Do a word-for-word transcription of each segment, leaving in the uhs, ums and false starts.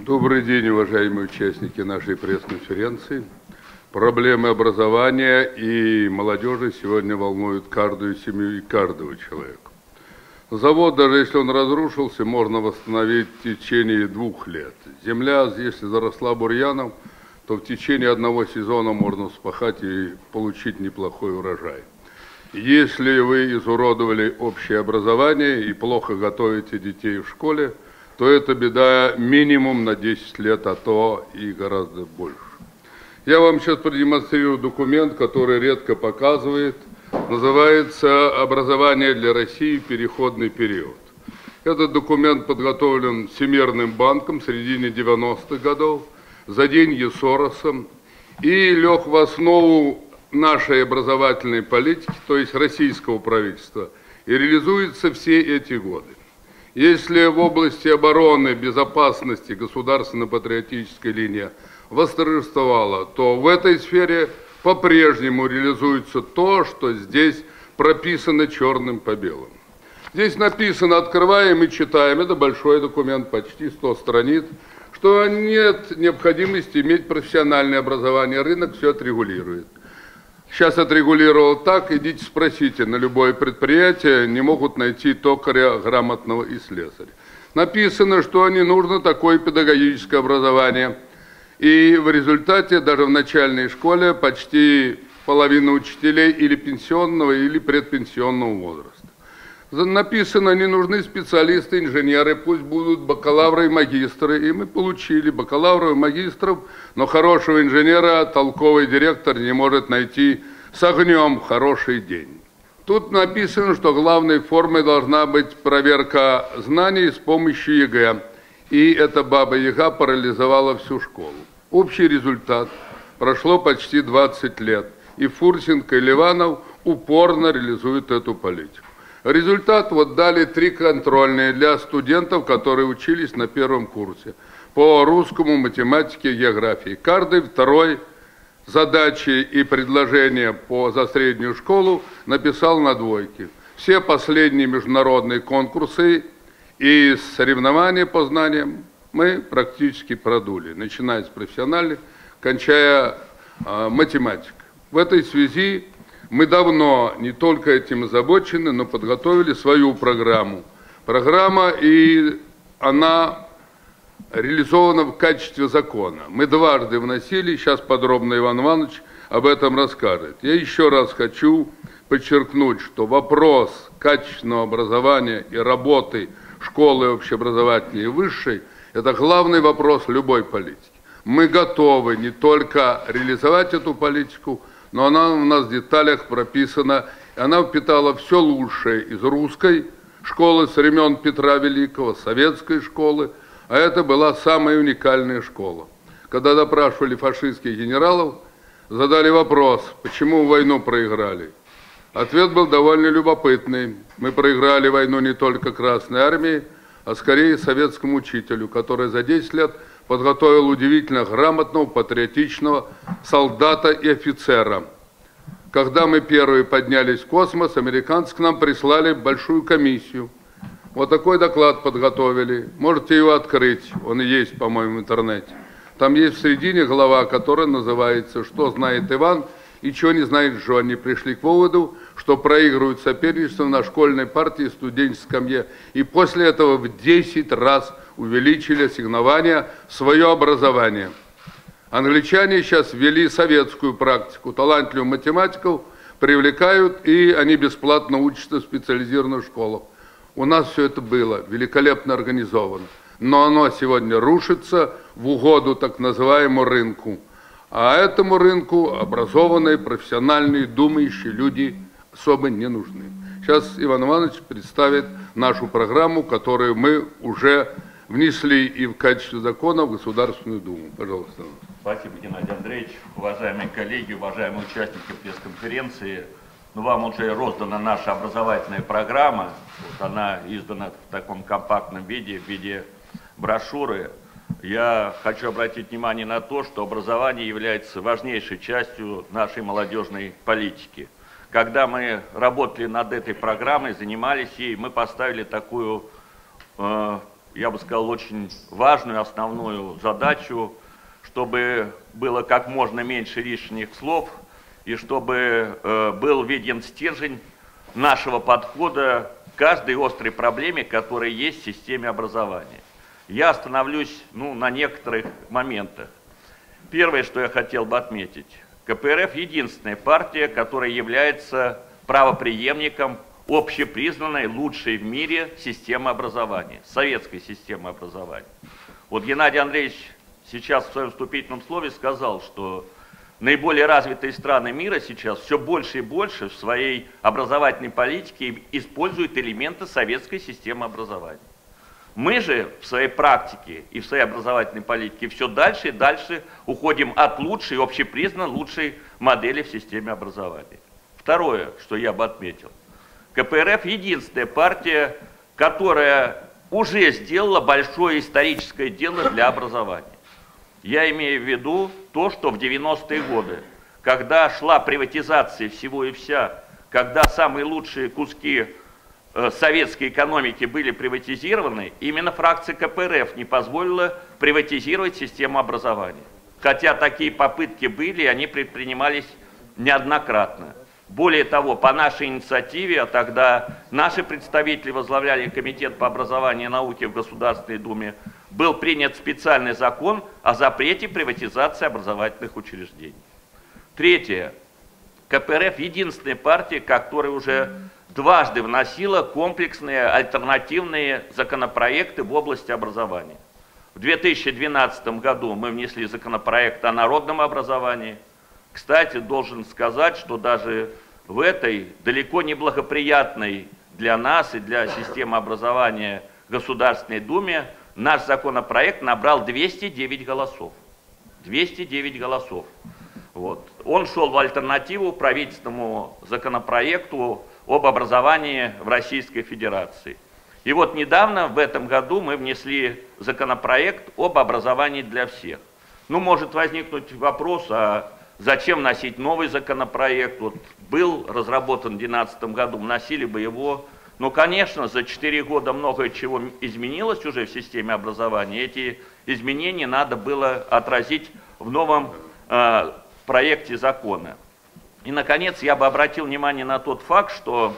Добрый день, уважаемые участники нашей пресс-конференции. Проблемы образования и молодежи сегодня волнуют каждую семью и каждого человека. Завод, даже если он разрушился, можно восстановить в течение двух лет. Земля, если заросла бурьяном, то в течение одного сезона можно вспахать и получить неплохой урожай. Если вы изуродовали общее образование и плохо готовите детей в школе, то это беда минимум на десять лет, а то и гораздо больше. Я вам сейчас продемонстрирую документ, который редко показывает. Называется «Образование для России. Переходный период». Этот документ подготовлен Всемирным банком в середине девяностых годов, за деньги Соросом, и лег в основу нашей образовательной политики, то есть российского правительства, и реализуется все эти годы. Если в области обороны, безопасности государственно-патриотическая линия восторжествовала, то в этой сфере по-прежнему реализуется то, что здесь прописано черным по белому. Здесь написано, открываем и читаем, это большой документ, почти сто страниц, что нет необходимости иметь профессиональное образование, рынок все отрегулирует. Сейчас отрегулировал так, идите спросите, на любое предприятие не могут найти токаря грамотного и слесаря. Написано, что не нужно такое педагогическое образование. И в результате даже в начальной школе почти половина учителей или пенсионного, или предпенсионного возраста. Написано, не нужны специалисты, инженеры, пусть будут бакалавры и магистры. И мы получили бакалавров и магистров, но хорошего инженера толковый директор не может найти с огнем в хороший день. Тут написано, что главной формой должна быть проверка знаний с помощью ЕГЭ. И эта баба-яга парализовала всю школу. Общий результат. Прошло почти двадцать лет. И Фурсенко, и Ливанов упорно реализуют эту политику. Результат вот дали три контрольные для студентов, которые учились на первом курсе по русскому, математике, географии. Каждый второй задачи и предложения по, за среднюю школу написал на двойке. Все последние международные конкурсы и соревнования по знаниям мы практически продули, начиная с профессиональных, кончая э, математикой. В этой связи мы давно не только этим озабочены, но подготовили свою программу. Программа, и она реализована в качестве закона. Мы дважды вносили, сейчас подробно Иван Иванович об этом расскажет. Я еще раз хочу подчеркнуть, что вопрос качественного образования и работы школы общеобразовательной и высшей – это главный вопрос любой политики. Мы готовы не только реализовать эту политику, но она у нас в деталях прописана, и она впитала все лучшее из русской школы с времен Петра Великого, советской школы, а это была самая уникальная школа. Когда допрашивали фашистских генералов, задали вопрос, почему войну проиграли. Ответ был довольно любопытный. Мы проиграли войну не только Красной Армии, а скорее советскому учителю, который за десять лет подготовил удивительно грамотного, патриотичного солдата и офицера. Когда мы первые поднялись в космос, американцы к нам прислали большую комиссию. Вот такой доклад подготовили. Можете его открыть, он и есть, по-моему, в интернете. Там есть в середине глава, которая называется «Что знает Иван и чего не знает Джо». Они пришли к выводу, что проигрывают соперничество на школьной партии и студенческой скамье. И после этого в десять раз увеличили ассигнования в свое образование. Англичане сейчас ввели советскую практику. Талантливых математиков привлекают, и они бесплатно учатся в специализированных школах. У нас все это было великолепно организовано. Но оно сегодня рушится в угоду так называемому рынку. А этому рынку образованные, профессиональные, думающие люди особо не нужны. Сейчас Иван Иванович представит нашу программу, которую мы уже внесли и в качестве закона в Государственную Думу. Пожалуйста. Спасибо, Геннадий Андреевич. Уважаемые коллеги, уважаемые участники пресс-конференции, ну, вам уже роздана наша образовательная программа. Вот она издана в таком компактном виде, в виде брошюры. Я хочу обратить внимание на то, что образование является важнейшей частью нашей молодежной политики. Когда мы работали над этой программой, занимались ей, мы поставили такую э, я бы сказал, очень важную, основную задачу, чтобы было как можно меньше лишних слов и чтобы э, был виден стержень нашего подхода к каждой острой проблеме, которая есть в системе образования. Я остановлюсь ну, на некоторых моментах. Первое, что я хотел бы отметить. ка пэ эр эф – единственная партия, которая является правопреемником общепризнанной лучшей в мире системы образования, советской системы образования. Вот Геннадий Андреевич сейчас в своем вступительном слове сказал, что наиболее развитые страны мира сейчас все больше и больше в своей образовательной политике используют элементы советской системы образования. Мы же в своей практике и в своей образовательной политике все дальше и дальше уходим от лучшей, общепризнанной лучшей модели в системе образования. Второе, что я бы отметил. ка пэ эр эф единственная партия, которая уже сделала большое историческое дело для образования. Я имею в виду то, что в девяностые годы, когда шла приватизация всего и вся, когда самые лучшие куски э, советской экономики были приватизированы, именно фракция ка пэ эр эф не позволила приватизировать систему образования. Хотя такие попытки были, и они предпринимались неоднократно. Более того, по нашей инициативе, а тогда наши представители возглавляли Комитет по образованию и науке в Государственной Думе, был принят специальный закон о запрете приватизации образовательных учреждений. Третье. ка пэ эр эф единственная партия, которая уже дважды вносила комплексные альтернативные законопроекты в области образования. В две тысячи двенадцатом году мы внесли законопроект о народном образовании. Кстати, должен сказать, что даже в этой далеко не благоприятной для нас и для системы образования Государственной Думе наш законопроект набрал двести девять голосов. двести девять голосов. Вот. Он шел в альтернативу правительственному законопроекту об образовании в Российской Федерации. И вот недавно, в этом году, мы внесли законопроект об образовании для всех. Ну, может возникнуть вопрос, а зачем вносить новый законопроект? Вот был разработан в две тысячи двенадцатом году, вносили бы его. Но, конечно, за четыре года многое чего изменилось уже в системе образования. Эти изменения надо было отразить в новом э, проекте закона. И, наконец, я бы обратил внимание на тот факт, что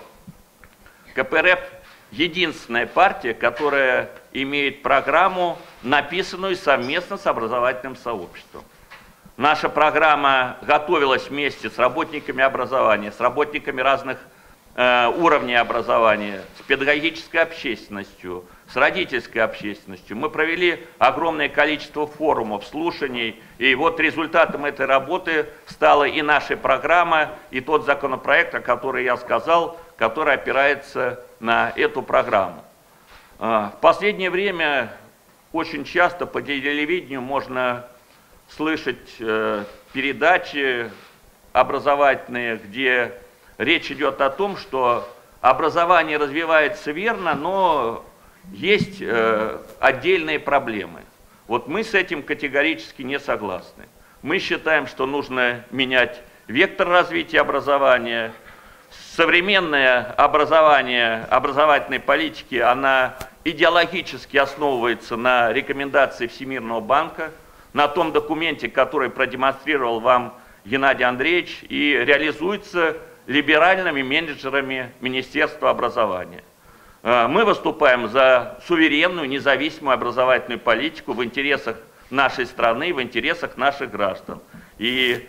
ка пэ эр эф единственная партия, которая имеет программу, написанную совместно с образовательным сообществом. Наша программа готовилась вместе с работниками образования, с работниками разных э, уровней образования, с педагогической общественностью, с родительской общественностью. Мы провели огромное количество форумов, слушаний, и вот результатом этой работы стала и наша программа, и тот законопроект, о котором я сказал, который опирается на эту программу. Э, в последнее время очень часто по телевидению можно слышать э, передачи образовательные, где речь идет о том, что образование развивается верно, но есть э, отдельные проблемы. Вот мы с этим категорически не согласны. Мы считаем, что нужно менять вектор развития образования. Современное образование, образовательной политики, она идеологически основывается на рекомендации Всемирного банка, на том документе, который продемонстрировал вам Геннадий Андреевич, и реализуется либеральными менеджерами Министерства образования. Мы выступаем за суверенную, независимую образовательную политику в интересах нашей страны, в интересах наших граждан. И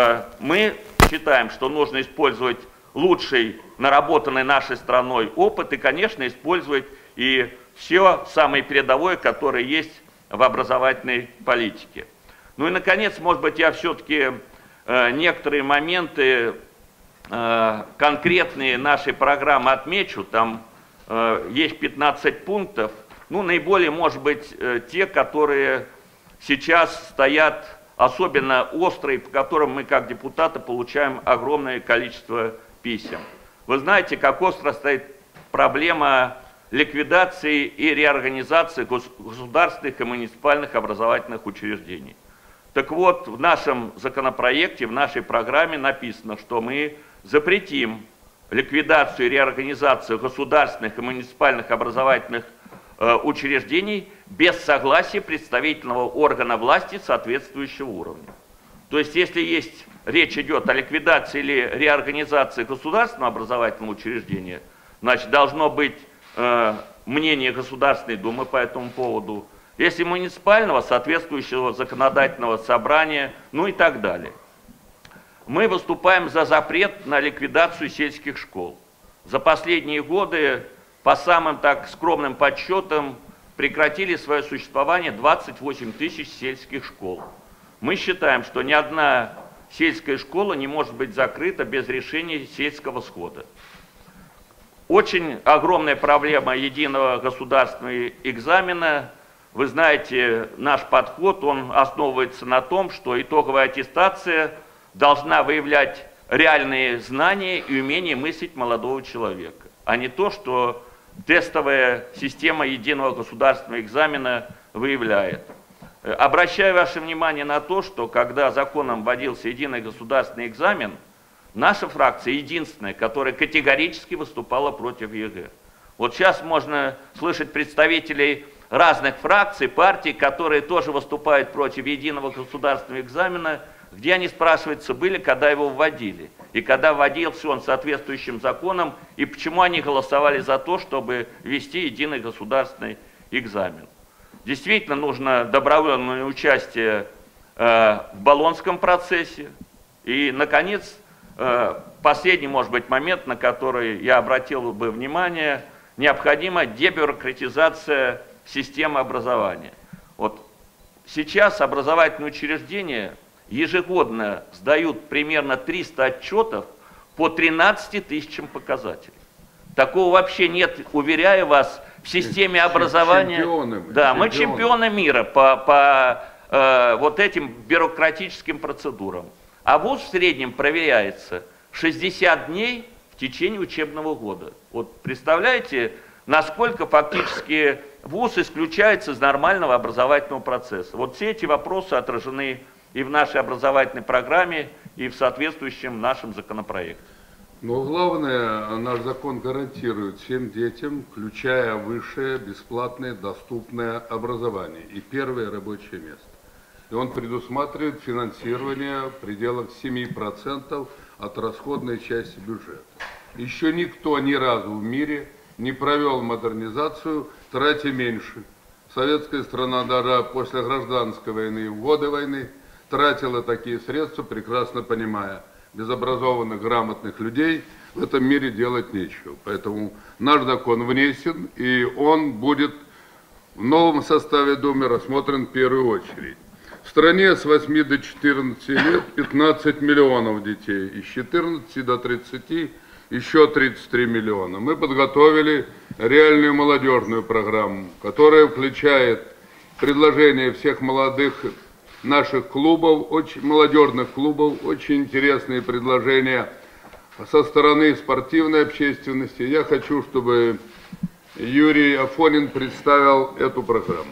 мы считаем, что нужно использовать лучший, наработанный нашей страной опыт и, конечно, использовать и все самое передовое, которое есть в образовательной политике. Ну и, наконец, может быть, я все-таки э, некоторые моменты э, конкретные нашей программы отмечу. Там э, есть пятнадцать пунктов. Ну, наиболее, может быть, э, те, которые сейчас стоят особенно острые, по которым мы, как депутаты, получаем огромное количество писем. Вы знаете, как остро стоит проблема ликвидации и реорганизации государственных и муниципальных образовательных учреждений. Так вот, в нашем законопроекте, в нашей программе написано, что мы запретим ликвидацию и реорганизацию государственных и муниципальных образовательных учреждений без согласия представительного органа власти соответствующего уровня. То есть, если есть, речь идет о ликвидации или реорганизации государственного образовательного учреждения, значит, должно быть э, мнение Государственной Думы по этому поводу, если муниципального, соответствующего законодательного собрания, ну и так далее. Мы выступаем за запрет на ликвидацию сельских школ. За последние годы, по самым так скромным подсчетам, прекратили свое существование двадцать восемь тысяч сельских школ. Мы считаем, что ни одна сельская школа не может быть закрыта без решения сельского схода. Очень огромная проблема единого государственного экзамена. Вы знаете, наш подход, он основывается на том, что итоговая аттестация должна выявлять реальные знания и умение мыслить молодого человека, а не то, что тестовая система единого государственного экзамена выявляет. Обращаю ваше внимание на то, что когда законом вводился единый государственный экзамен, наша фракция единственная, которая категорически выступала против ЕГЭ. Вот сейчас можно слышать представителей разных фракций, партий, которые тоже выступают против единого государственного экзамена, где они, спрашивается, были, когда его вводили, и когда вводился он соответствующим законом, и почему они голосовали за то, чтобы ввести единый государственный экзамен. Действительно, нужно добровольное участие э, в Болонском процессе. И, наконец, э, последний, может быть, момент, на который я обратил бы внимание, необходима дебюрократизация системы образования. Вот сейчас образовательные учреждения ежегодно сдают примерно триста отчетов по тринадцати тысячам показателей. Такого вообще нет, уверяю вас, в системе образования. Чемпионы мы, да, чемпионы. мы чемпионы мира по, по э, вот этим бюрократическим процедурам. А вуз в среднем проверяется шестьдесят дней в течение учебного года. Вот представляете, насколько фактически вуз исключается из нормального образовательного процесса. Вот все эти вопросы отражены и в нашей образовательной программе, и в соответствующем нашем законопроекте. Но главное, наш закон гарантирует всем детям, включая высшее, бесплатное, доступное образование и первое рабочее место. И он предусматривает финансирование в пределах семи процентов от расходной части бюджета. Еще никто ни разу в мире не провел модернизацию, тратя меньше. Советская страна даже после гражданской войны и в годы войны тратила такие средства, прекрасно понимая, без образованных, грамотных людей в этом мире делать нечего. Поэтому наш закон внесен, и он будет в новом составе Думы рассмотрен в первую очередь. В стране с восьми до четырнадцати лет пятнадцать миллионов детей, и с четырнадцати до тридцати еще тридцать три миллиона. Мы подготовили реальную молодежную программу, которая включает предложения всех молодых наших клубов, очень, молодежных клубов, очень интересные предложения со стороны спортивной общественности. Я хочу, чтобы Юрий Афонин представил эту программу.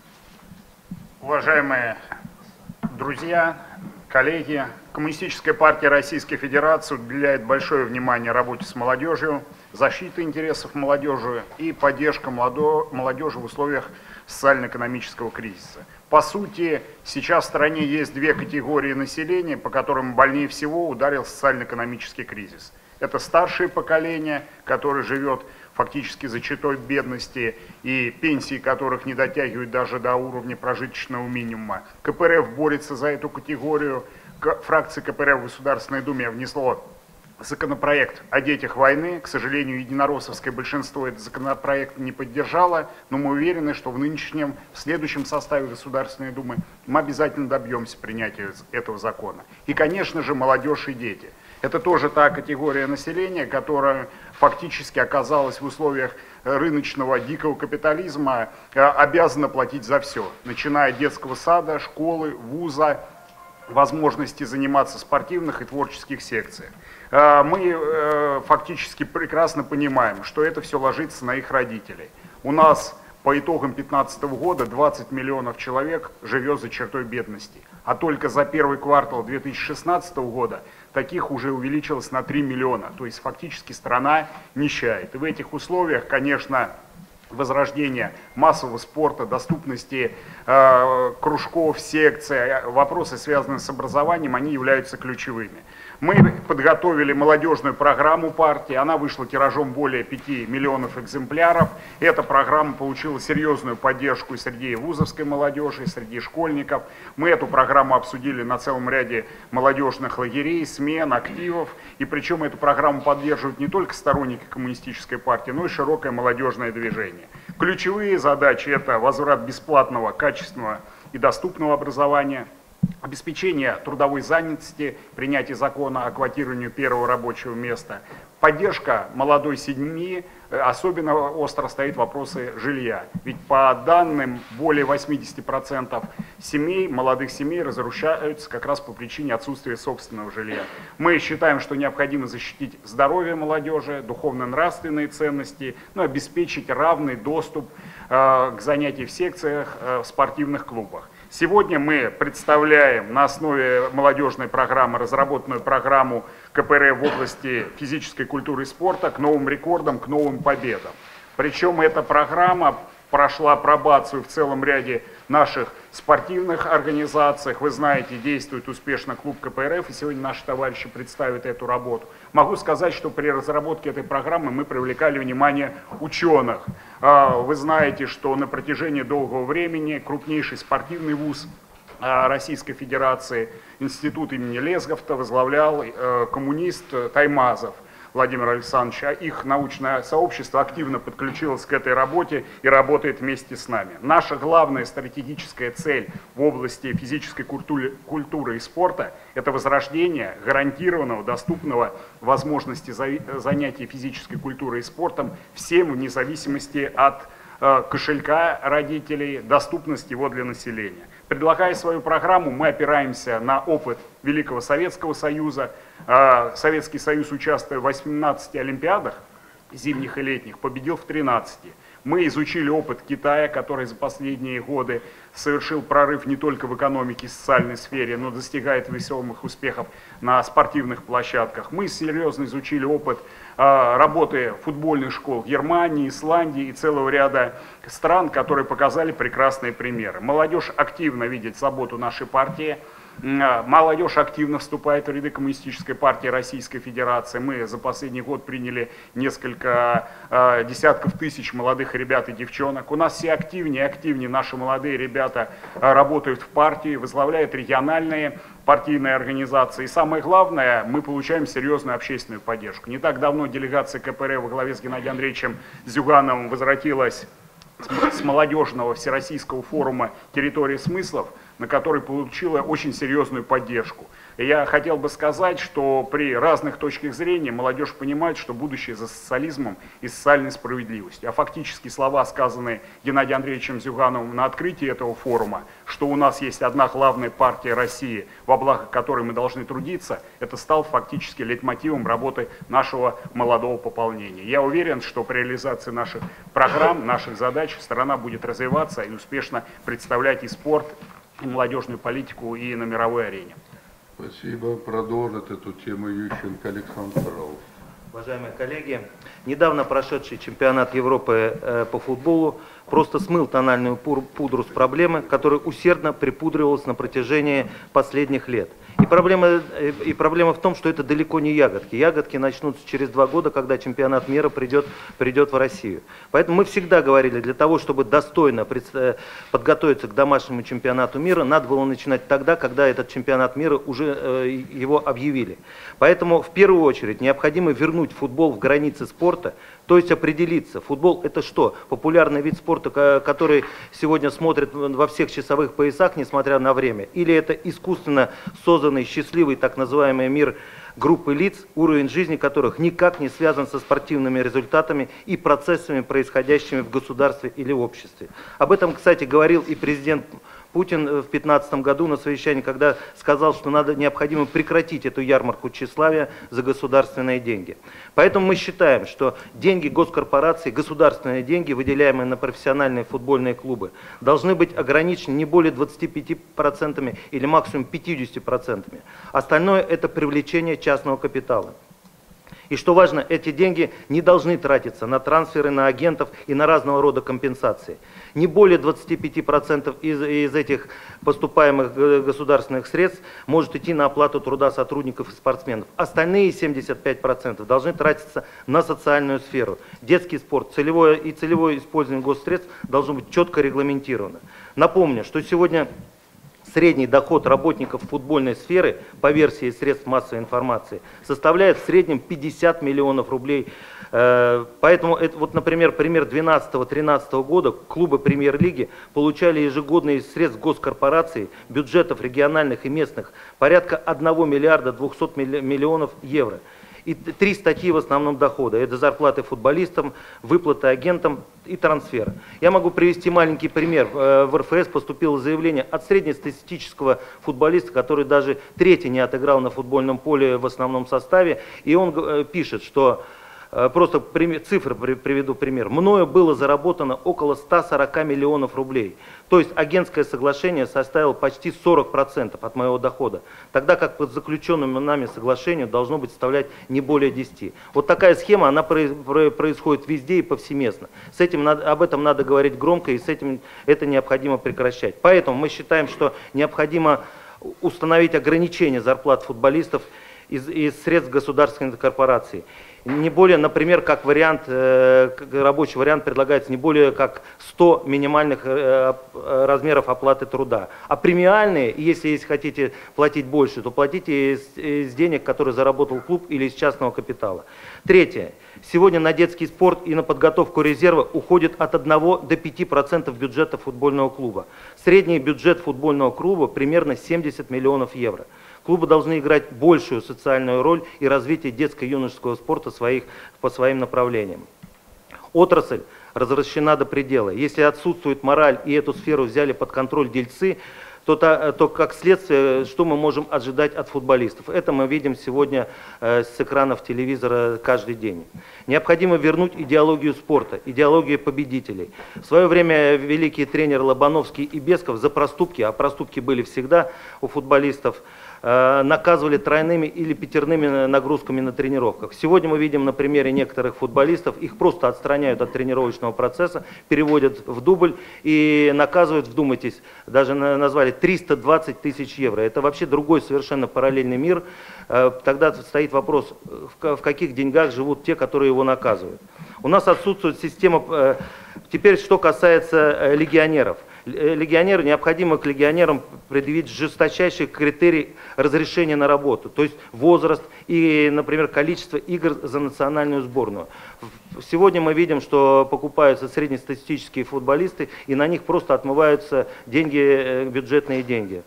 Уважаемые друзья, коллеги, Коммунистическая партия Российской Федерации уделяет большое внимание работе с молодежью, защите интересов молодежи и поддержка молодежи в условиях социально-экономического кризиса. По сути, сейчас в стране есть две категории населения, по которым больнее всего ударил социально-экономический кризис. Это старшее поколение, которое живет фактически за чертой бедности и пенсии которых не дотягивают даже до уровня прожиточного минимума. КПРФ борется за эту категорию. Фракция КПРФ в Государственной Думе внесло законопроект о детях войны. К сожалению, единороссовское большинство этот законопроект не поддержало, но мы уверены, что в нынешнем, в следующем составе Государственной Думы мы обязательно добьемся принятия этого закона. И, конечно же, молодежь и дети. Это тоже та категория населения, которая фактически оказалась в условиях рыночного дикого капитализма, обязана платить за все, начиная от детского сада, школы, вуза, возможности заниматься в спортивных и творческих секциях. Мы фактически прекрасно понимаем, что это все ложится на их родителей. У нас по итогам две тысячи пятнадцатого года двадцать миллионов человек живет за чертой бедности, а только за первый квартал две тысячи шестнадцатого года таких уже увеличилось на три миллиона, то есть фактически страна нищает. И в этих условиях, конечно, возрождения массового спорта, доступности э, кружков, секций, вопросы, связанные с образованием, они являются ключевыми. Мы подготовили молодежную программу партии, она вышла тиражом более пяти миллионов экземпляров. Эта программа получила серьезную поддержку и среди вузовской молодежи, и среди школьников. Мы эту программу обсудили на целом ряде молодежных лагерей, смен, активов. И причем эту программу поддерживают не только сторонники коммунистической партии, но и широкое молодежное движение. Ключевые задачи – это возврат бесплатного, качественного и доступного образования, обеспечение трудовой занятости, принятие закона о квотировании первого рабочего места, поддержка молодой семьи, особенно остро стоят вопросы жилья. Ведь по данным, более восьмидесяти процентов семей, молодых семей разрушаются как раз по причине отсутствия собственного жилья. Мы считаем, что необходимо защитить здоровье молодежи, духовно-нравственные ценности, ну, обеспечить равный доступ э, к занятиям в секциях, э, в спортивных клубах. Сегодня мы представляем на основе молодежной программы разработанную программу ка пэ эр в области физической культуры и спорта к новым рекордам, к новым победам. Причем эта программа прошла апробацию в целом ряде наших спортивных организациях. Вы знаете, действует успешно клуб ка пэ эр эф, и сегодня наши товарищи представят эту работу. Могу сказать, что при разработке этой программы мы привлекали внимание ученых. Вы знаете, что на протяжении долгого времени крупнейший спортивный вуз Российской Федерации, институт имени Лесговта, возглавлял коммунист Таймазов Владимир Александрович, а их научное сообщество активно подключилось к этой работе и работает вместе с нами. Наша главная стратегическая цель в области физической культуры, культуры и спорта – это возрождение гарантированного, доступного возможности занятий физической культурой и спортом всем вне зависимости от э, кошелька родителей, доступность его для населения. Предлагая свою программу, мы опираемся на опыт Великого Советского Союза. Советский Союз, участвуя в восемнадцати олимпиадах, зимних и летних, победил в тринадцати. Мы изучили опыт Китая, который за последние годы совершил прорыв не только в экономике и социальной сфере, но достигает весомых успехов на спортивных площадках. Мы серьезно изучили опыт э, работы футбольных школ Германии, Исландии и целого ряда стран, которые показали прекрасные примеры. Молодежь активно видит заботу нашей партии. Молодежь активно вступает в ряды Коммунистической партии Российской Федерации. Мы за последний год приняли несколько э, десятков тысяч молодых ребят и девчонок. У нас все активнее и активнее наши молодые ребята э, работают в партии, возглавляют региональные партийные организации. И самое главное, мы получаем серьезную общественную поддержку. Не так давно делегация ка пэ эр во главе с Геннадием Андреевичем Зюгановым возвратилась с молодежного всероссийского форума «Территория смыслов», на который получила очень серьезную поддержку. И я хотел бы сказать, что при разных точках зрения молодежь понимает, что будущее за социализмом и социальной справедливостью. А фактически слова, сказанные Геннадием Андреевичем Зюгановым на открытии этого форума, что у нас есть одна главная партия России, во благо которой мы должны трудиться, это стал фактически лейтмотивом работы нашего молодого пополнения. Я уверен, что при реализации наших программ, наших задач страна будет развиваться и успешно представлять и спорт, и молодежную политику, и на мировой арене. Спасибо. Продолжит эту тему Ющенко Александр Фролов. Уважаемые коллеги, недавно прошедший чемпионат Европы э, по футболу просто смыл тональную пудру с проблемы, которая усердно припудривалась на протяжении последних лет. И проблема, и проблема в том, что это далеко не ягодки. Ягодки начнутся через два года, когда чемпионат мира придет, придет в Россию. Поэтому мы всегда говорили, для того, чтобы достойно подготовиться к домашнему чемпионату мира, надо было начинать тогда, когда этот чемпионат мира уже э, его объявили. Поэтому в первую очередь необходимо вернуть футбол в границы спорта, то есть определиться, футбол это что? Популярный вид спорта, который сегодня смотрят во всех часовых поясах, несмотря на время? Или это искусственно созданный счастливый так называемый мир группы лиц, уровень жизни которых никак не связан со спортивными результатами и процессами, происходящими в государстве или в обществе? Об этом, кстати, говорил и президент Путин в две тысячи пятнадцатом году на совещании, когда сказал, что надо, необходимо прекратить эту ярмарку тщеславия за государственные деньги. Поэтому мы считаем, что деньги госкорпораций, государственные деньги, выделяемые на профессиональные футбольные клубы, должны быть ограничены не более двадцати пяти процентов или максимум пятидесяти процентов. Остальное это привлечение частного капитала. И что важно, эти деньги не должны тратиться на трансферы, на агентов и на разного рода компенсации. Не более двадцати пяти процентов из, из этих поступаемых государственных средств может идти на оплату труда сотрудников и спортсменов. Остальные семьдесят пять процентов должны тратиться на социальную сферу. Детский спорт, целевое и целевое использование госсредств должно быть четко регламентировано. Напомню, что сегодня средний доход работников футбольной сферы по версии средств массовой информации составляет в среднем пятьдесят миллионов рублей. Поэтому, это, вот, например, пример две тысячи двенадцатого — две тысячи тринадцатого года клубы премьер-лиги получали ежегодно из средств госкорпораций, бюджетов региональных и местных порядка одного миллиарда двухсот миллионов евро. И три статьи в основном дохода. Это зарплаты футболистам, выплаты агентам и трансферы. Я могу привести маленький пример. В эр эф эс поступило заявление от среднестатистического футболиста, который даже третий не отыграл на футбольном поле в основном составе. И он пишет, что... Просто цифры приведу пример. Мною было заработано около ста сорока миллионов рублей. То есть агентское соглашение составило почти сорок процентов от моего дохода. Тогда как по заключенному нами соглашению должно быть составлять не более десяти. Вот такая схема, она происходит везде и повсеместно. С этим надо, об этом надо говорить громко, и с этим это необходимо прекращать. Поэтому мы считаем, что необходимо установить ограничение зарплат футболистов из, из средств государственной корпорации. Не более, например, как вариант, э, рабочий вариант предлагается не более как сто минимальных э, размеров оплаты труда. А премиальные, если, если хотите платить больше, то платите из, из денег, которые заработал клуб, или из частного капитала. Третье. Сегодня на детский спорт и на подготовку резерва уходит от одного до пяти процентов бюджета футбольного клуба. Средний бюджет футбольного клуба примерно семьдесят миллионов евро. Клубы должны играть большую социальную роль и развитие детско-юношеского спорта своих, по своим направлениям. Отрасль развращена до предела. Если отсутствует мораль и эту сферу взяли под контроль дельцы, то, то, то как следствие, что мы можем ожидать от футболистов? Это мы видим сегодня э, с экранов телевизора каждый день. Необходимо вернуть идеологию спорта, идеологию победителей. В свое время великие тренеры Лобановский и Бесков за проступки, а проступки были всегда у футболистов, наказывали тройными или пятерными нагрузками на тренировках. Сегодня мы видим на примере некоторых футболистов, их просто отстраняют от тренировочного процесса, переводят в дубль и наказывают, вдумайтесь, даже назвали триста двадцать тысяч евро. Это вообще другой совершенно параллельный мир. Тогда стоит вопрос, в каких деньгах живут те, которые его наказывают. У нас отсутствует система, теперь что касается легионеров. Легионеры, необходимо к легионерам предъявить жесточайший критерий разрешения на работу, то есть возраст и, например, количество игр за национальную сборную. Сегодня мы видим, что покупаются среднестатистические футболисты, и на них просто отмываются деньги, бюджетные деньги.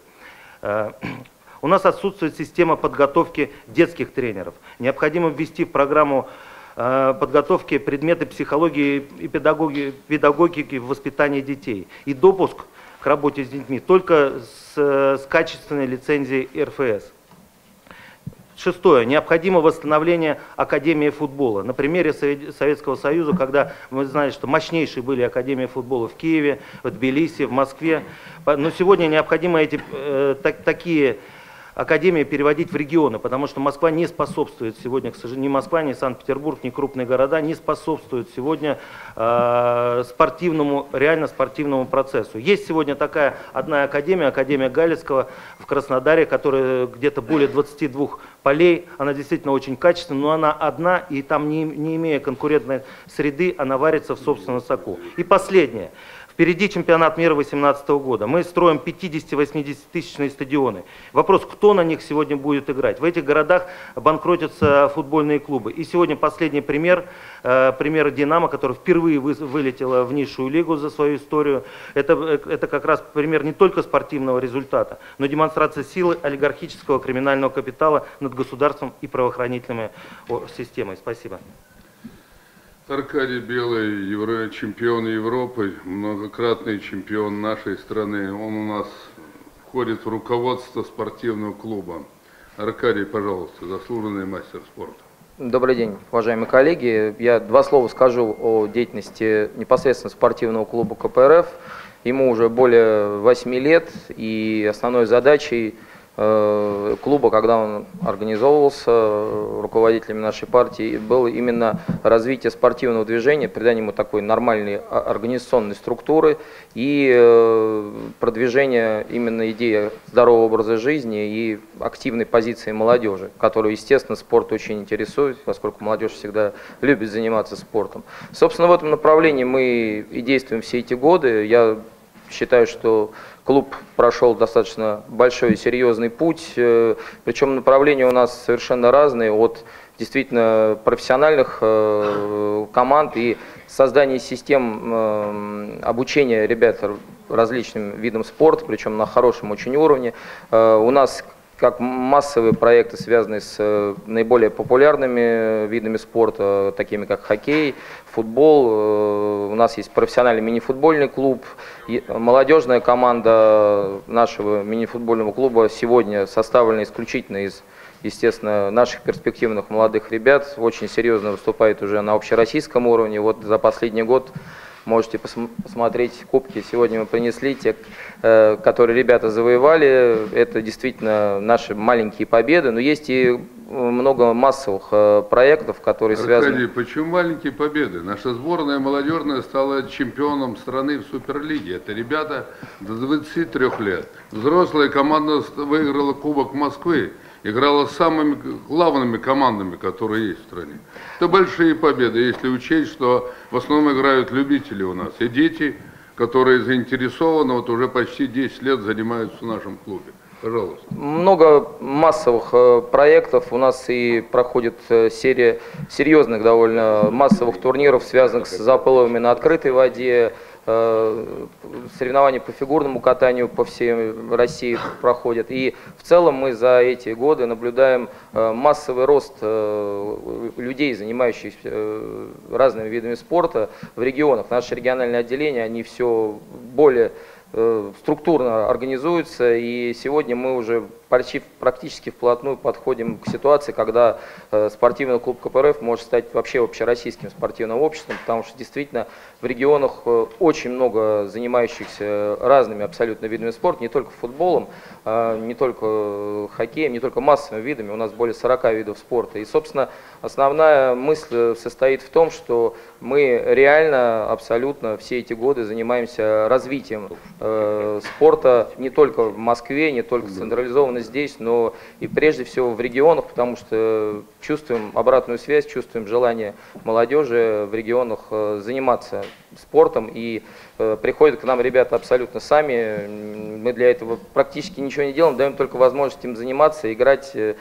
У нас отсутствует система подготовки детских тренеров. Необходимо ввести в программу подготовки предметы психологии и педагогики, педагогики в воспитании детей. И допуск к работе с детьми только с, с качественной лицензией эр эф эс. Шестое. Необходимо восстановление Академии футбола. На примере Советского Союза, когда мы знаем, что мощнейшие были Академии футбола в Киеве, в Тбилиси, в Москве. Но сегодня необходимо эти э, так, такие академии переводить в регионы, потому что Москва не способствует сегодня, к сожалению, ни Москва, ни Санкт-Петербург, ни крупные города не способствуют сегодня э, спортивному, реально спортивному процессу. Есть сегодня такая одна академия, Академия Галицкого в Краснодаре, которая где-то более двадцати двух полей, она действительно очень качественная, но она одна, и там, не, не имея конкурентной среды, она варится в собственном соку. И последнее. Впереди чемпионат мира две тысячи восемнадцатого года. Мы строим пятидесяти-восьмидесятитысячные стадионы. Вопрос, кто на них сегодня будет играть? В этих городах банкротятся футбольные клубы. И сегодня последний пример, пример «Динамо», который впервые вылетела в низшую лигу за свою историю. Это, это как раз пример не только спортивного результата, но демонстрация силы олигархического криминального капитала над государством и правоохранительной системой. Спасибо. Аркадий Белый, евро, чемпион Европы, многократный чемпион нашей страны. Он у нас входит в руководство спортивного клуба. Аркадий, пожалуйста, заслуженный мастер спорта. Добрый день, уважаемые коллеги. Я два слова скажу о деятельности непосредственно спортивного клуба ка пэ эр эф. Ему уже более восьми лет, и основной задачей клуба, когда он организовывался руководителями нашей партии, было именно развитие спортивного движения, придание ему такой нормальной организационной структуры и продвижение именно идеи здорового образа жизни и активной позиции молодежи, которую, естественно, спорт очень интересует, поскольку молодежь всегда любит заниматься спортом. Собственно, в этом направлении мы и действуем все эти годы. Я считаю, что клуб прошел достаточно большой и серьезный путь, причем направления у нас совершенно разные, от действительно профессиональных команд и создания систем обучения ребят различным видам спорта, причем на хорошем очень уровне. У нас как массовые проекты, связанные с наиболее популярными видами спорта, такими как хоккей, футбол. У нас есть профессиональный мини-футбольный клуб. Молодежная команда нашего мини-футбольного клуба сегодня составлена исключительно из, естественно, наших перспективных молодых ребят. Очень серьезно выступает уже на общероссийском уровне. Вот за последний год можете посмотреть кубки. Сегодня мы принесли те, которые ребята завоевали. Это действительно наши маленькие победы, но есть и много массовых проектов, которые Аркадий, связаны... почему маленькие победы? Наша сборная молодежная стала чемпионом страны в Суперлиге. Это ребята до двадцати трёх лет. Взрослая команда выиграла Кубок Москвы. Играла с самыми главными командами, которые есть в стране. Это большие победы, если учесть, что в основном играют любители у нас. И дети, которые заинтересованы, вот уже почти десять лет занимаются в нашем клубе. Пожалуйста. Много массовых проектов. У нас и проходит серия серьезных довольно массовых турниров, связанных с запыловыми на открытой воде. Соревнования по фигурному катанию по всей России проходят. И в целом мы за эти годы наблюдаем массовый рост людей, занимающихся разными видами спорта в регионах. Наши региональные отделения, они все более структурно организуются, и сегодня мы уже почти практически вплотную подходим к ситуации, когда спортивный клуб ка пэ эр эф может стать вообще общероссийским спортивным обществом, потому что действительно в регионах очень много занимающихся разными абсолютно видами спорта, не только футболом, не только хоккеем, не только массовыми видами, у нас более сорока видов спорта. И, собственно, основная мысль состоит в том, что мы реально абсолютно все эти годы занимаемся развитием э, спорта не только в Москве, не только централизованно здесь, но и прежде всего в регионах, потому что чувствуем обратную связь, чувствуем желание молодежи в регионах э, заниматься спортом, и э, приходят к нам ребята абсолютно сами. Мы для этого практически ничего не делаем, даем только возможность им заниматься, играть э,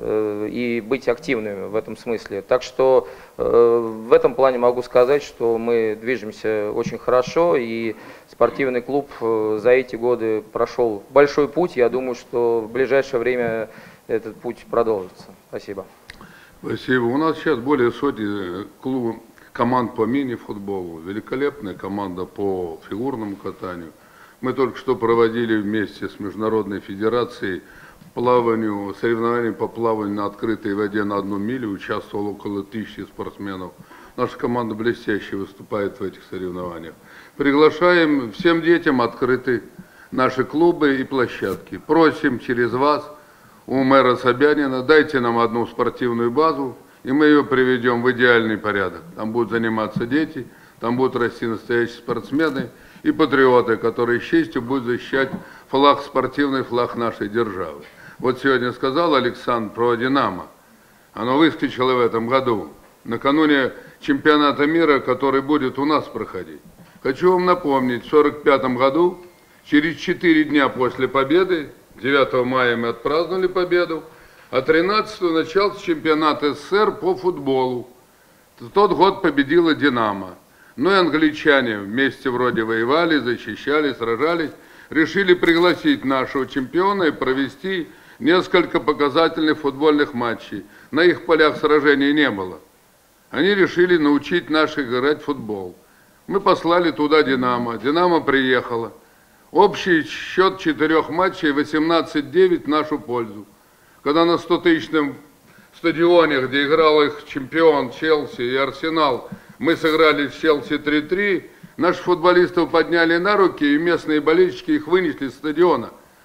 и быть активными в этом смысле. Так что э, в этом плане могу сказать, что мы движемся очень хорошо, и спортивный клуб э, за эти годы прошел большой путь. Я думаю, что в ближайшее время этот путь продолжится. Спасибо. Спасибо. У нас сейчас более сотни клубов, команд по мини-футболу, великолепная команда по фигурному катанию. Мы только что проводили вместе с Международной федерацией плаванию, соревнований по плаванию на открытой воде на одну милю, участвовало около тысячи спортсменов. Наша команда блестяще выступает в этих соревнованиях. Приглашаем, всем детям открыты наши клубы и площадки. Просим через вас, у мэра Собянина, дайте нам одну спортивную базу, и мы ее приведем в идеальный порядок. Там будут заниматься дети, там будут расти настоящие спортсмены и патриоты, которые с честью будут защищать флаг, спортивный флаг нашей державы. Вот сегодня сказал Александр про «Динамо». Оно выскочило в этом году, накануне чемпионата мира, который будет у нас проходить. Хочу вам напомнить, в сорок пятом году, через четыре дня после победы, девятого мая мы отпраздновали победу, а тринадцатого начался чемпионат эс эс эс эр по футболу. В тот год победила «Динамо». Ну и англичане вместе вроде воевали, защищали, сражались, решили пригласить нашего чемпиона и провести несколько показательных футбольных матчей. На их полях сражений не было. Они решили научить наших играть в футбол. Мы послали туда «Динамо». «Динамо» приехала. Общий счет четырех матчей восемнадцать девять в нашу пользу. Когда на стотысячном стадионе, где играл их чемпион Челси и Арсенал, мы сыграли с Челси три три, наших футболистов подняли на руки, и местные болельщики их вынесли с стадиона.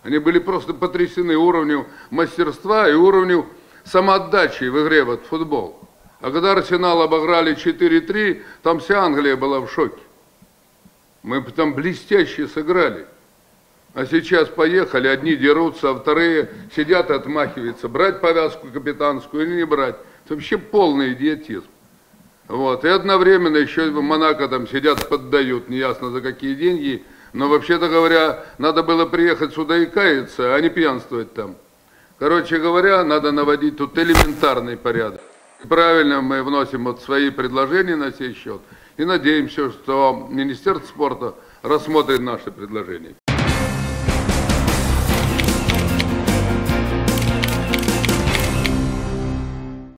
Они были просто потрясены уровнем мастерства и уровнем самоотдачи в игре вот, в футбол. А когда Арсенал обыграли четыре три, там вся Англия была в шоке. Мы там блестяще сыграли. А сейчас поехали, одни дерутся, а вторые сидят и отмахиваются. Брать повязку капитанскую или не брать. Это вообще полный идиотизм. Вот. И одновременно еще в Монако там сидят, поддают, неясно за какие деньги. Но вообще-то говоря, надо было приехать сюда и каяться, а не пьянствовать там. Короче говоря, надо наводить тут элементарный порядок. И правильно мы вносим вот свои предложения на сей счет. И надеемся, что Министерство спорта рассмотрит наши предложения.